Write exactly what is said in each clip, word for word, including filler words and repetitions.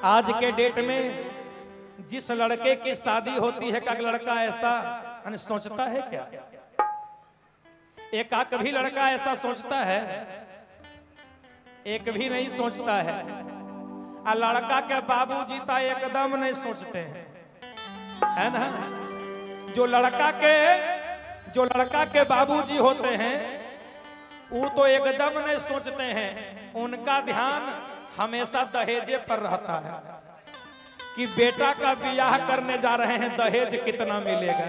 आज के डेट में जिस लड़के की शादी होती है, का लड़का ऐसा सोचता है क्या? एक आक भी लड़का ऐसा सोचता है? एक भी नहीं सोचता है। आ लड़का के बाबूजी तो एकदम नहीं सोचते हैं, है ना? जो लड़का के जो लड़का के बाबूजी होते हैं वो तो एकदम नहीं सोचते हैं। उनका ध्यान हमेशा दहेजे पर रहता है कि बेटा का ब्याह करने जा रहे हैं, दहेज कितना मिलेगा।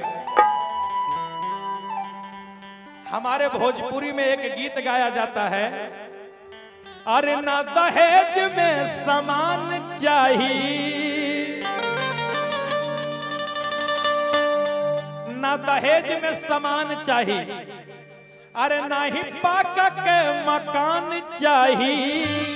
हमारे भोजपुरी में एक गीत गाया जाता है, अरे ना दहेज में सामान चाहिए, ना दहेज में सामान चाहिए, अरे ना ही पाका के मकान चाहिए।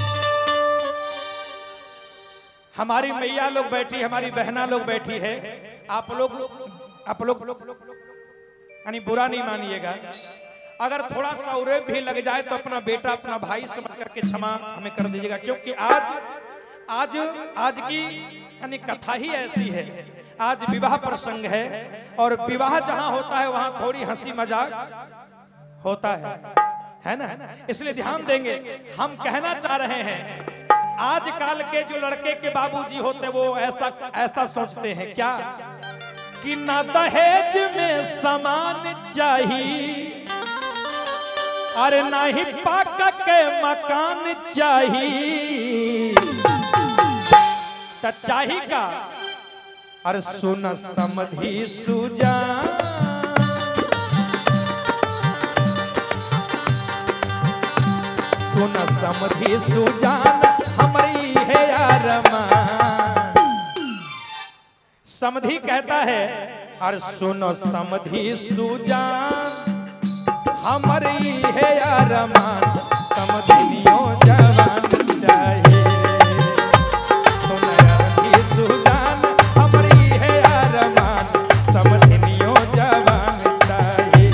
हमारी मैया लोग बैठी, हमारी बहना लोग बैठी है, आप लोग आप लोग यानी बुरा नहीं मानिएगा। अगर थोड़ा सा उरे भी लग जाए तो अपना बेटा अपना भाई समझ करके क्षमा हमें कर दीजिएगा, क्योंकि आज आज आज की यानी कथा ही ऐसी है। आज विवाह प्रसंग है और विवाह जहां होता है वहां थोड़ी हंसी मजाक होता है, है ना? इसलिए ध्यान देंगे। हम कहना चाह रहे हैं आजकल के जो लड़के के बाबूजी होते वो ऐसा ऐसा सोचते हैं क्या कि ना दहेज में सामान चाहिए, अरे ना ही पाका के मकान चाहिए। तो चाहिए का? अरे सुन समधी सुजान, सुन समधी सुजान हमारी है अरमान। समधी कहता है, अरे सुनो समधी सुजान हमारी है अरमान, समधिनियों जवान चाहिए। समधी सुजान हमारी है अरमान, समधिनियों जवान चाहिए।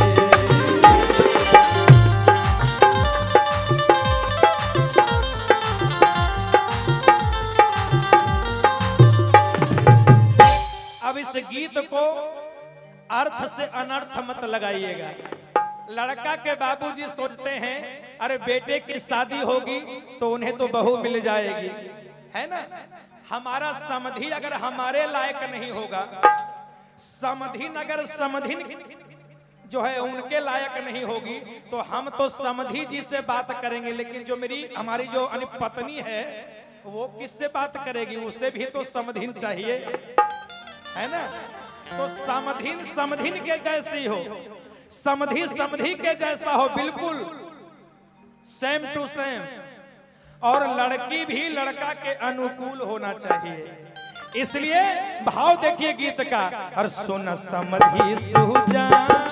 अब इस गीत को अर्थ से अनर्थ मत लगाइएगा। लड़का के बाबूजी सोचते हैं अरे बेटे की शादी होगी तो उन्हें तो बहू मिल जाएगी, है ना? हमारा समधी अगर हमारे लायक नहीं होगा, समधिन अगर समधिन जो है उनके लायक नहीं होगी तो हम तो समधी जी से बात करेंगे, लेकिन जो मेरी हमारी जो पत्नी है वो किससे बात करेगी? उससे भी तो समधिन चाहिए, है ना? तो समधिन समधिन के जैसी हो, समधी समधी के जैसा हो, बिल्कुल सेम टू सेम। और लड़की भी लड़का के अनुकूल होना चाहिए। इसलिए भाव देखिए गीत का, और सुन समधी सुजान,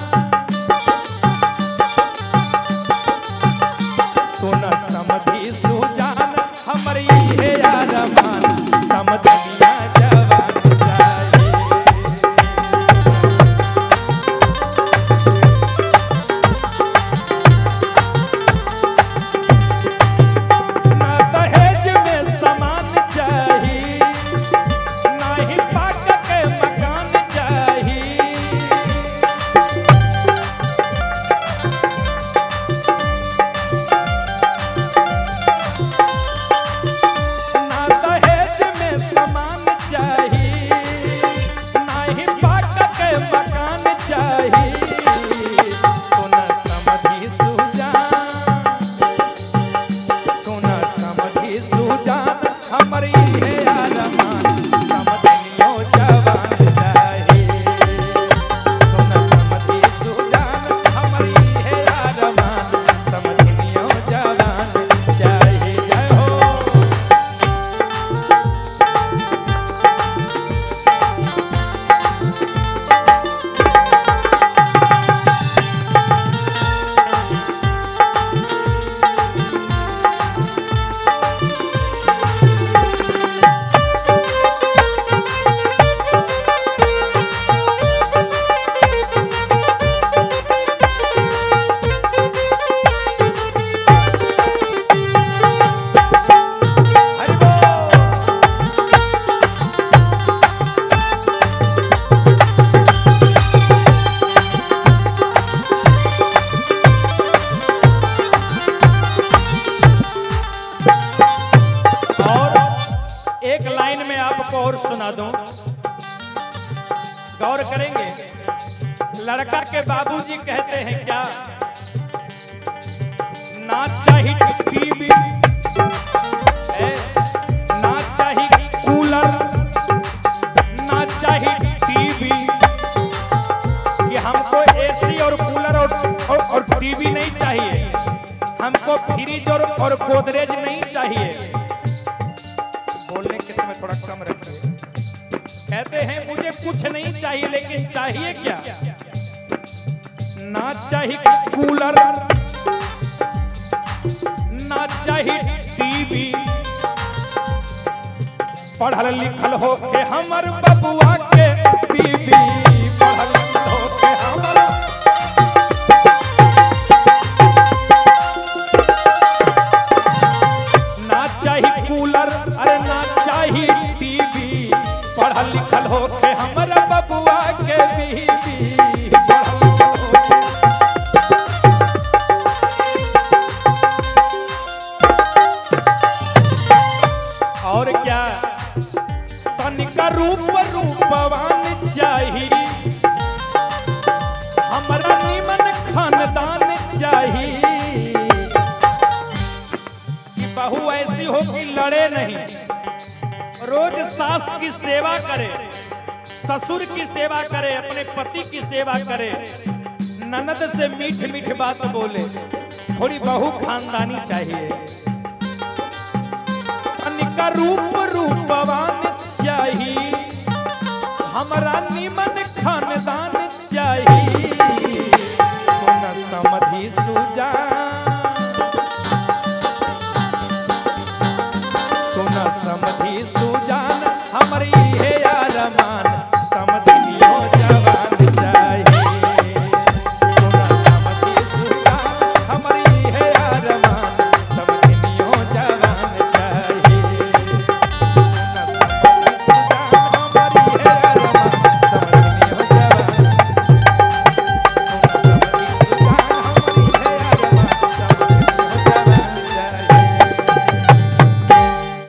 सुन समधी सुजान हमारी है अरमान, समधिनिया जवान चाहिए। सुना दूं, गौर करेंगे। लड़का के बाबूजी कहते हैं क्या, ना चाहिए टीवी, ना चाहिए कूलर, ना चाहिए टीवी, कि हमको एसी और कूलर और, और, और टीवी नहीं चाहिए, हमको फ्रिज और, और गोदरेज नहीं चाहिए। बोलने के समय थोड़ा कम रखिए। कहते हैं मुझे कुछ नहीं चाहिए, लेकिन चाहिए क्या, ना चाहिए कूलर, ना चाहिए टीवी, पढ़ल लिखल हो के हमर बबुआ के बीबी, पढ़ल लिखल हो के हमर, ना चाहिए कूलर, अरे ना चाहिए टीवी, पढ़ल लिखल हो के हमर बबुआ के बीबी, पढ़ल लिखल हो के। और क्या, तनिका रूप रूपवान चाहिए, हमरा निमन खानदान चाहिए, कि बहू ऐसी हो कि लड़े नहीं, रोज सास की सेवा करे, ससुर की सेवा करे, अपने पति की सेवा करे, ननद से मीठ मीठ बात बोले, थोड़ी बहू खानदानी चाहिए। तनिका रूप रूपवान चाहिए, हमरा निमन खानदान चाहिए, सुन समधि सुजान, सुन समधि सुजान, हमरी है यार मान समधि